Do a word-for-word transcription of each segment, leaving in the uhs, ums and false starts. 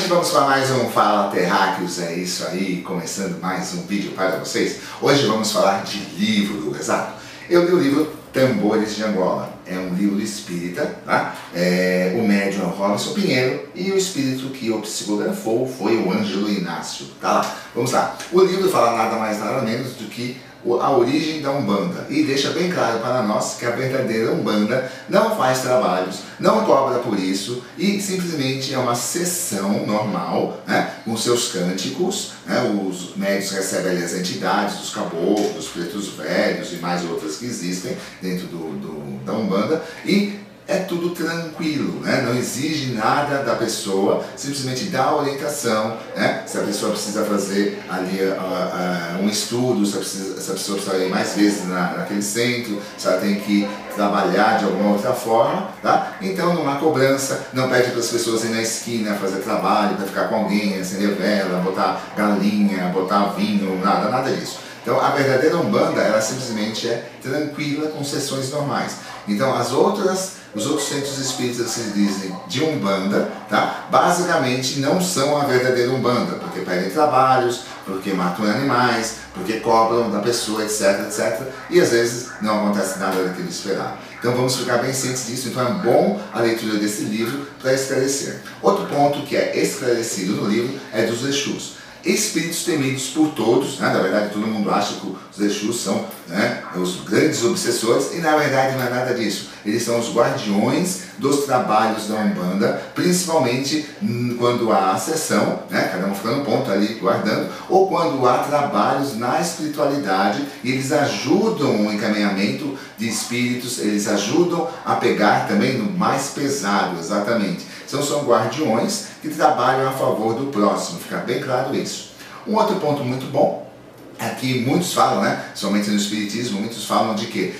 vamos para mais um Fala Terráqueos, é isso aí, começando mais um vídeo para vocês. Hoje vamos falar de livro, exato. Eu li o livro Tambores de Angola, é um livro espírita, tá? É, o médium é o Robson Pinheiro e o espírito que o psicografou foi o Ângelo Inácio, tá lá. Vamos lá, o livro fala nada mais nada menos do que a origem da Umbanda e deixa bem claro para nós que a verdadeira Umbanda não faz trabalhos, não cobra por isso e simplesmente é uma sessão normal, né, com seus cânticos, né, os médios recebem ali as entidades, os caboclos, os pretos velhos e mais outras que existem dentro do, do, da Umbanda e é tudo tranquilo, né? Não exige nada da pessoa, simplesmente dá orientação, né? Se a pessoa precisa fazer ali uh, uh, um estudo, se a, precisa, se a pessoa precisa ir mais vezes na, naquele centro, se ela tem que trabalhar de alguma outra forma, tá? Então não há cobrança, não pede para as pessoas ir na esquina fazer trabalho, para ficar com alguém, acender vela, botar galinha, botar vinho, nada, nada disso. Então a verdadeira Umbanda, ela simplesmente é tranquila com sessões normais. Então as outras Os outros centros espíritas que se dizem de Umbanda, tá? Basicamente não são a verdadeira Umbanda, porque pedem trabalhos, porque matam animais, porque cobram da pessoa, etc, etcétera. E às vezes não acontece nada daquilo esperado. Então vamos ficar bem cientes disso, então é bom a leitura desse livro para esclarecer. Outro ponto que é esclarecido no livro é dos Exus. Espíritos temidos por todos, né? Na verdade todo mundo acha que os Exus são, né, os grandes obsessores e na verdade não é nada disso. Eles são os guardiões dos trabalhos da Umbanda, principalmente quando há sessão, né, cada um fica no ponto ali guardando, ou quando há trabalhos na espiritualidade e eles ajudam o encaminhamento de espíritos, eles ajudam a pegar também no mais pesado, exatamente. Então são guardiões que trabalham a favor do próximo, fica bem claro isso. Um outro ponto muito bom é que muitos falam, né, somente no espiritismo, muitos falam de que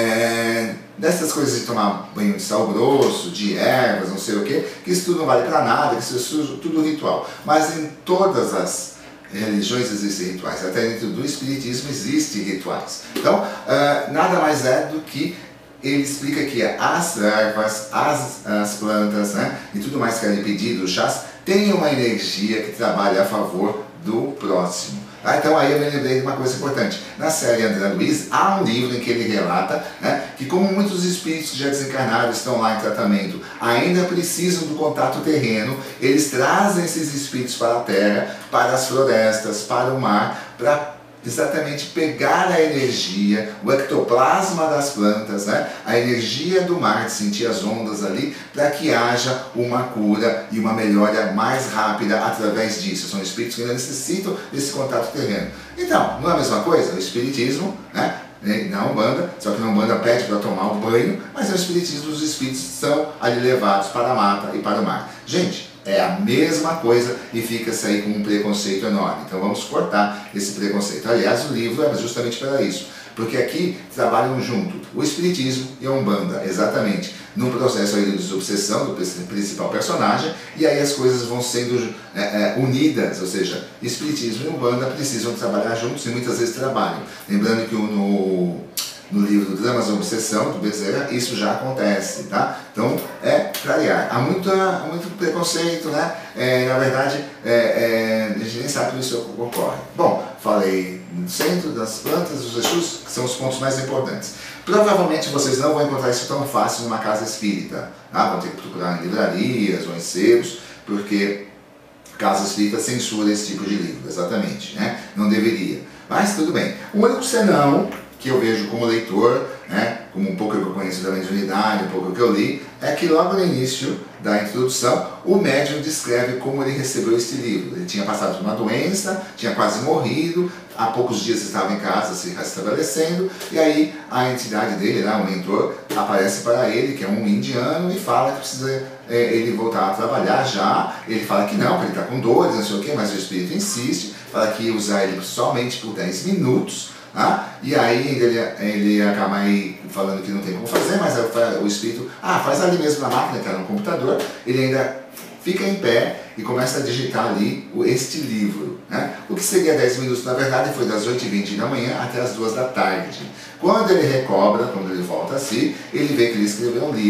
é, dessas coisas de tomar banho de sal grosso, de ervas, não sei o que, que isso tudo não vale para nada, que isso é tudo ritual. Mas em todas as religiões existem rituais, até dentro do espiritismo existem rituais. Então, uh, nada mais é do que ele explica que as ervas, as, as plantas, né, e tudo mais que é pedido, os chás, tem uma energia que trabalha a favor do próximo. Ah, então aí eu me lembrei de uma coisa importante. Na série André Luiz, há um livro em que ele relata, né, que como muitos espíritos que já desencarnaram estão lá em tratamento, ainda precisam do contato terreno, eles trazem esses espíritos para a terra, para as florestas, para o mar, para exatamente pegar a energia, o ectoplasma das plantas, né? A energia do mar, de sentir as ondas ali, para que haja uma cura e uma melhora mais rápida através disso. São espíritos que ainda necessitam desse contato terreno. Então, não é a mesma coisa? O espiritismo, né? Na Umbanda, só que na Umbanda pede para tomar o banho, mas no espiritismo os espíritos são ali levados para a mata e para o mar. Gente, é a mesma coisa e fica-se aí com um preconceito enorme. Então vamos cortar esse preconceito. Aliás, o livro é justamente para isso. Porque aqui trabalham junto o espiritismo e a Umbanda, exatamente, no processo aí de desobsessão do principal personagem, e aí as coisas vão sendo é, é, unidas, ou seja, espiritismo e Umbanda precisam trabalhar juntos e muitas vezes trabalham. Lembrando que no... no livro Dramas da Obsessão, do Bezerra, isso já acontece, tá? Então, é clarear. Há muito, há muito preconceito, né? É, na verdade, é, é, a gente nem sabe que isso ocorre. Bom, falei no centro das plantas, dos Exus, que são os pontos mais importantes. Provavelmente vocês não vão encontrar isso tão fácil numa casa espírita, tá? Vão ter que procurar em livrarias ou em sebos, porque casa espírita censura esse tipo de livro, exatamente, né? Não deveria. Mas tudo bem. O único senão que eu vejo como leitor, né, como um pouco que eu conheço da mediunidade, um pouco que eu li, é que logo no início da introdução, o médium descreve como ele recebeu este livro. Ele tinha passado por uma doença, tinha quase morrido, há poucos dias estava em casa se restabelecendo, e aí a entidade dele, né, o mentor, aparece para ele, que é um indiano, e fala que precisa é, ele voltar a trabalhar já. Ele fala que não, que ele está com dores, não sei o quê, mas o espírito insiste, fala que ia usar ele somente por dez minutos, ah, e aí ele, ele acaba aí falando que não tem como fazer, mas o espírito, ah, faz ali mesmo na máquina, que era no computador, ele ainda fica em pé e começa a digitar ali este livro, né? O que seria dez minutos, na verdade, foi das oito e vinte da manhã até as duas da tarde. Quando ele recobra, quando ele volta a si, ele vê que ele escreveu um livro,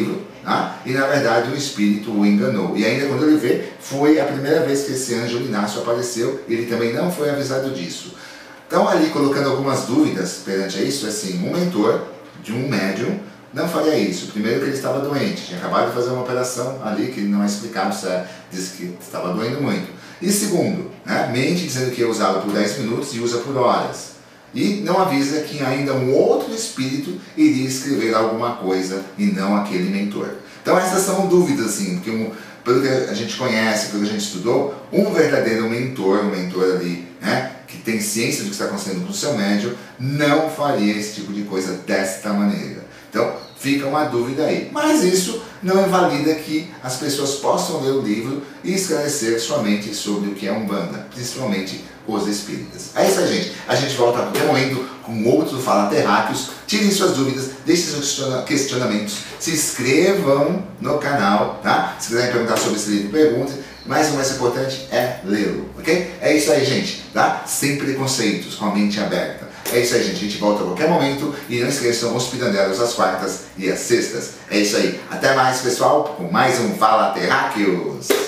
tá? E na verdade o espírito o enganou. E ainda quando ele vê, foi a primeira vez que esse anjo Inácio apareceu, e ele também não foi avisado disso. Então ali colocando algumas dúvidas perante a isso, assim, um mentor de um médium não faria isso. Primeiro que ele estava doente, tinha acabado de fazer uma operação ali que não é explicado, disse que estava doendo muito. E segundo, né, mente dizendo que ia usá-lo por dez minutos e usa por horas. E não avisa que ainda um outro espírito iria escrever alguma coisa e não aquele mentor. Então essas são dúvidas, assim, porque um, pelo que a gente conhece, pelo que a gente estudou, um verdadeiro mentor, um mentor ali, né, que tem ciência do que está acontecendo com o seu médium, não faria esse tipo de coisa desta maneira. Então, fica uma dúvida aí. Mas isso não invalida que as pessoas possam ler o livro e esclarecer sua mente sobre o que é Umbanda, principalmente os espíritas. É isso aí, gente. A gente volta a qualquer momento com outro Fala Terráqueos. Tirem suas dúvidas, deixem seus questionamentos, se inscrevam no canal, tá? Se quiserem perguntar sobre esse livro, perguntem. Mas o mais importante é lê-lo, ok? É isso aí, gente, tá? Sem preconceitos, com a mente aberta. É isso aí, gente. A gente volta a qualquer momento. E não esqueçam os pirandelos às quartas e às sextas. É isso aí. Até mais, pessoal, com mais um Fala Terráqueos.